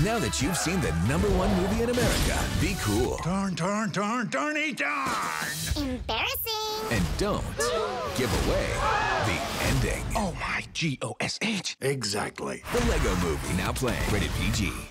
Now that you've seen the #1 movie in America, be cool. Darn, Embarrassing. And don't give away the ending. Oh my, GOSH. Exactly. The Lego Movie, now playing. Rated PG.